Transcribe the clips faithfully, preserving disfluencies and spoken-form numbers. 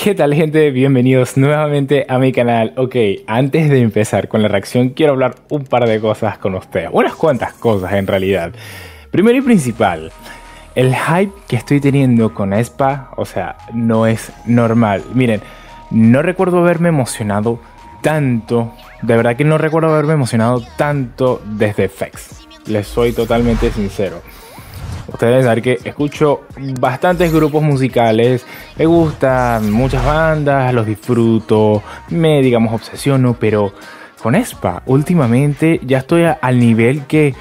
¿Qué tal, gente? Bienvenidos nuevamente a mi canal. Ok, antes de empezar con la reacción quiero hablar un par de cosas con ustedes. Unas cuantas cosas en realidad. Primero y principal, el hype que estoy teniendo con aespa, o sea, no es normal. Miren, no recuerdo haberme emocionado tanto. De verdad que no recuerdo haberme emocionado tanto desde F X. Les soy totalmente sincero. Ustedes deben saber que escucho bastantes grupos musicales, me gustan muchas bandas, los disfruto, me digamos obsesiono, pero con aespa últimamente ya estoy a, al nivel que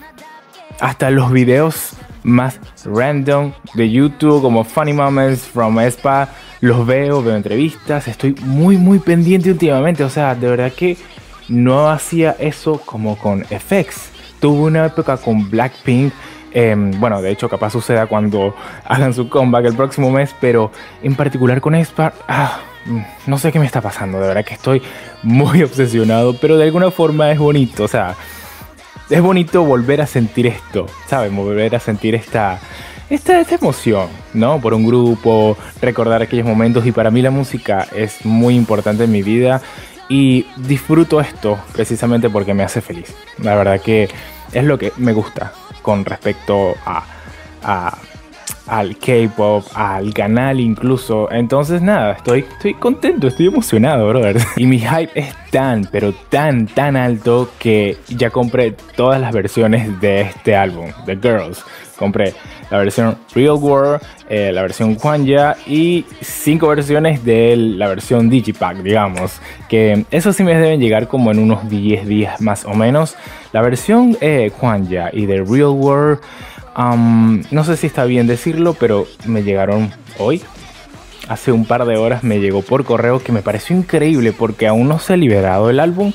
hasta los videos más random de YouTube como Funny Moments from aespa los veo, veo entrevistas, estoy muy muy pendiente últimamente, o sea, de verdad que no hacía eso como con F X. Tuve una época con Blackpink. Eh, bueno, de hecho capaz suceda cuando hagan su comeback el próximo mes, pero en particular con aespa, ah, no sé qué me está pasando, de verdad que estoy muy obsesionado, pero de alguna forma es bonito, o sea, es bonito volver a sentir esto, ¿saben? Volver a sentir esta, esta, esta emoción, ¿no? Por un grupo, recordar aquellos momentos, y para mí la música es muy importante en mi vida y disfruto esto precisamente porque me hace feliz, la verdad que es lo que me gusta con respecto a, a al K-pop, al canal incluso. Entonces nada, estoy, estoy contento, estoy emocionado, brother. Y mi hype es tan, pero tan, tan alto que ya compré todas las versiones de este álbum, The Girls. Compré la versión Real World, eh, la versión Kwangya y cinco versiones de la versión Digipack, digamos. Que eso sí me deben llegar como en unos diez días más o menos. La versión eh, Kwangya y de Real World, um, no sé si está bien decirlo, pero me llegaron hoy. Hace un par de horas me llegó por correo, que me pareció increíble porque aún no se ha liberado el álbum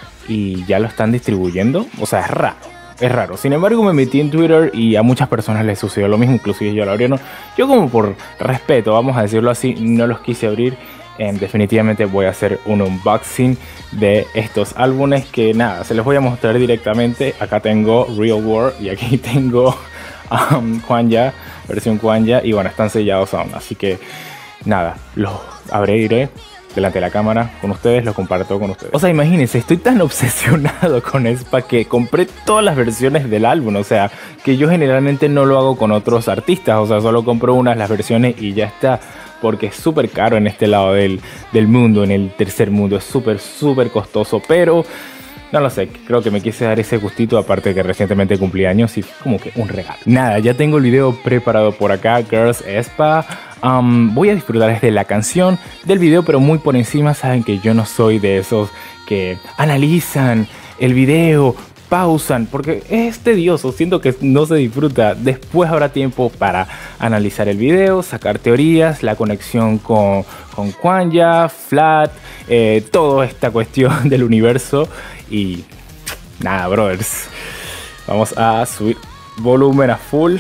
y ya lo están distribuyendo. O sea, es raro. Es raro, sin embargo me metí en Twitter y a muchas personas les sucedió lo mismo, inclusive yo lo abrí. Yo como por respeto, vamos a decirlo así, no los quise abrir. eh, Definitivamente voy a hacer un unboxing de estos álbumes que nada, se los voy a mostrar directamente. Acá tengo Real World y aquí tengo um, Kwangya, versión Kwangya, y bueno, están sellados aún, así que nada, los abriré delante de la cámara con ustedes, lo comparto con ustedes. O sea, imagínense, estoy tan obsesionado con aespa que compré todas las versiones del álbum. O sea, que yo generalmente no lo hago con otros artistas. O sea, solo compro unas las versiones y ya está. Porque es súper caro en este lado del, del mundo, en el tercer mundo. Es súper, súper costoso, pero no lo sé, creo que me quise dar ese gustito, aparte de que recientemente cumplí años y como que un regalo. Nada, ya tengo el video preparado por acá, Girls aespa. Um, voy a disfrutar desde la canción del video, pero muy por encima. Saben que yo no soy de esos que analizan el video, pausan, porque es tedioso, siento que no se disfruta. Después habrá tiempo para analizar el video, sacar teorías, la conexión con, con Kwangya, Flat, eh, toda esta cuestión del universo. Y nada, brothers, vamos a subir volumen a full.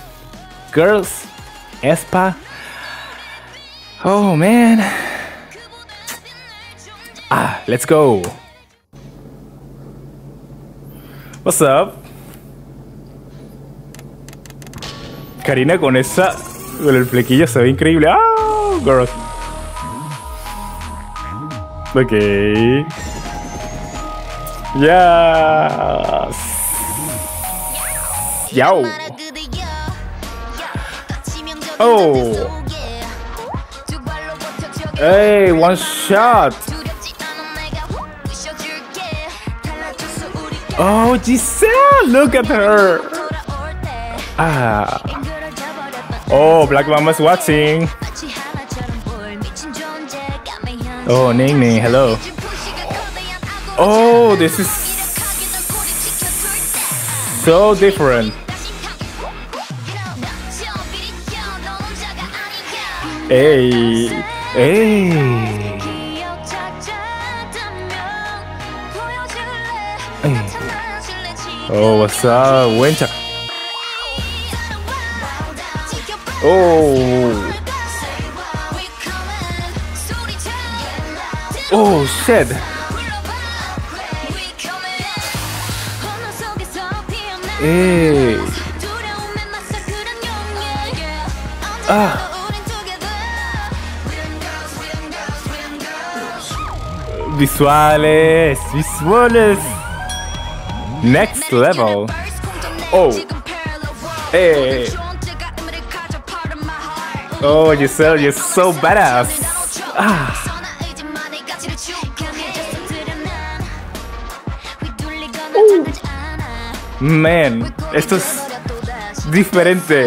Girls aespa. Oh man. Ah, let's go. What's up? Karina con esa, con el flequillo se ve increíble. Ah, girls. Ok. Yes. Yo. Oh. Hey, one shot. Oh, Giselle, look at her. Ah. Oh, Black Mama's watching. Oh, Ning Ning, hello. Oh, this is so different. Hey, hey. Oh, what's up, Winter? Oh. Oh, shit. Hey. Ah. Visuales, visuales. Next level. Oh. Hey. Oh, Giselle, you're so badass. Ah. Uh. Man, esto es diferente.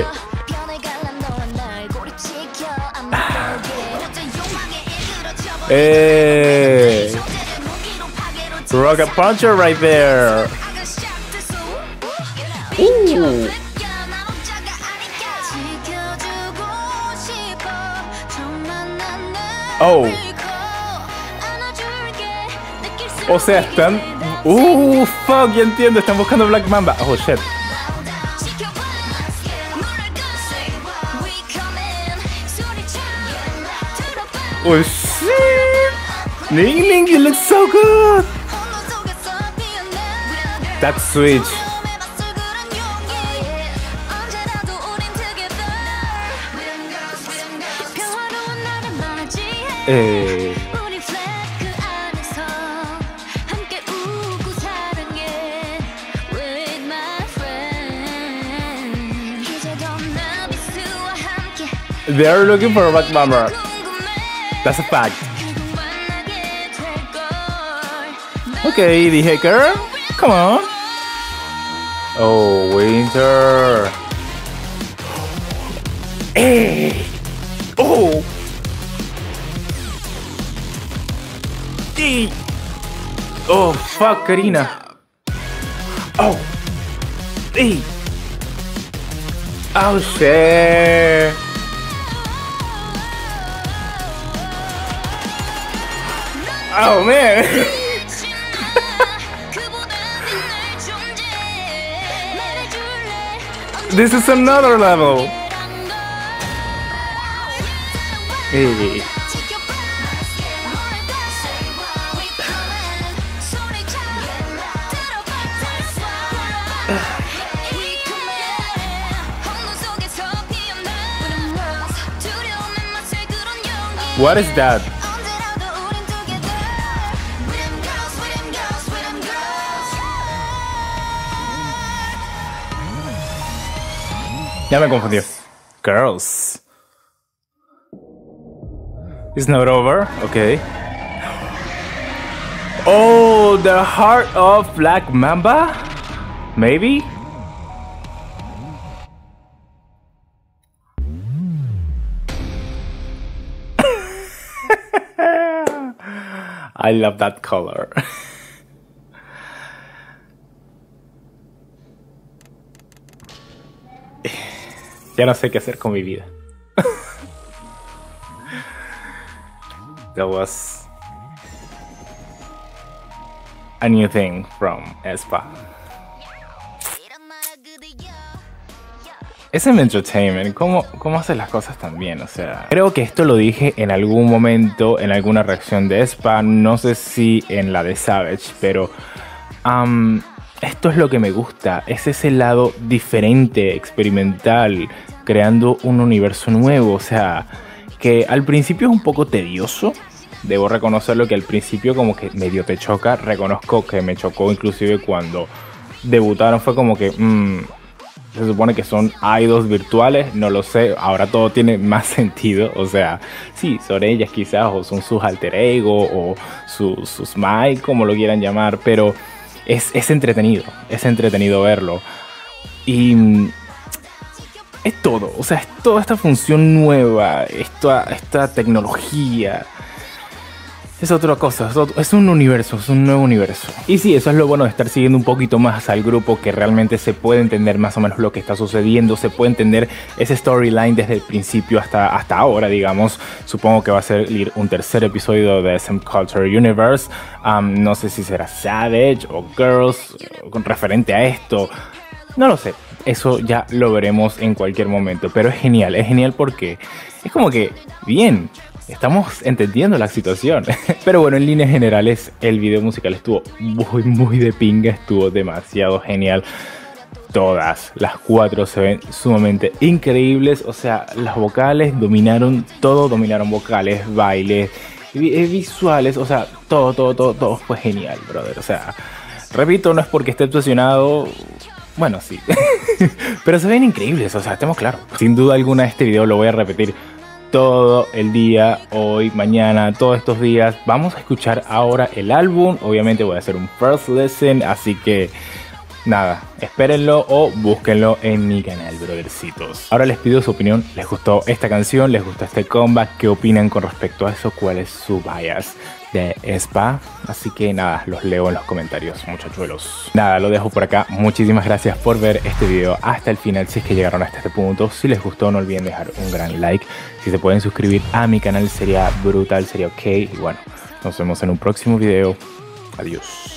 Ah. Hey. Rocket puncher right there. Ooh. Oh. O sea, están... Uh, fuck, ya entiendo. Están buscando Black Mamba. Oh, shit. Oh, shit. Ling Ling, you look so good. That switch. Eh. They are looking for a Black Mamba. That's a fact. Okay, the hacker. Come on. Oh, Winter. Hey. Oh. Hey. Oh, fuck, Karina. Oh. Hey. Oh, shit. Oh, man. This is another level. Hey. What is that? Ya me confundí. Girls. It's not over. Okay. Oh, the heart of Black Mamba? Maybe? I love that color. Ya no sé qué hacer con mi vida. That was a new thing from aespa. S M Entertainment, ¿cómo, ¿cómo hace las cosas tan bien? O sea, creo que esto lo dije en algún momento, en alguna reacción de aespa, no sé si en la de Savage, pero um, esto es lo que me gusta, es ese lado diferente, experimental, creando un universo nuevo. O sea, que al principio es un poco tedioso, debo reconocerlo, que al principio como que medio te choca, reconozco que me chocó inclusive cuando debutaron, fue como que... Mmm, se supone que son idols virtuales, no lo sé, ahora todo tiene más sentido. O sea, sí, son ellas quizás, o son sus alter ego, o su, sus Mike, como lo quieran llamar, pero es, es entretenido, es entretenido verlo. Y es todo, o sea, es toda esta función nueva, esta, esta tecnología. Es otra cosa, es, otro, es un universo, es un nuevo universo. Y sí, eso es lo bueno de estar siguiendo un poquito más al grupo, que realmente se puede entender más o menos lo que está sucediendo, se puede entender ese storyline desde el principio hasta, hasta ahora, digamos. Supongo que va a salir un tercer episodio de S M Culture Universe. Um, no sé si será Savage o Girls, con referente a esto. No lo sé, eso ya lo veremos en cualquier momento. Pero es genial, es genial porque es como que, bien, estamos entendiendo la situación. Pero bueno, en líneas generales el video musical estuvo muy muy de pinga, estuvo demasiado genial. Todas las cuatro se ven sumamente increíbles. O sea, las vocales dominaron todo, dominaron vocales, bailes, visuales, o sea, todo, todo, todo, todo fue genial, brother. O sea, repito, no es porque esté obsesionado. Bueno, sí. Pero se ven increíbles, o sea, estemos claros. Sin duda alguna este video lo voy a repetir todo el día, hoy, mañana, todos estos días. Vamos a escuchar ahora el álbum. Obviamente voy a hacer un first listen, así que nada, espérenlo o búsquenlo en mi canal, brothercitos. Ahora les pido su opinión. ¿Les gustó esta canción? ¿Les gustó este comeback? ¿Qué opinan con respecto a eso? ¿Cuál es su bias de aespa? Así que nada, los leo en los comentarios, muchachuelos. Nada, lo dejo por acá. Muchísimas gracias por ver este video hasta el final, si es que llegaron hasta este punto. Si les gustó, no olviden dejar un gran like. Si se pueden suscribir a mi canal sería brutal, sería ok. Y bueno, nos vemos en un próximo video. Adiós.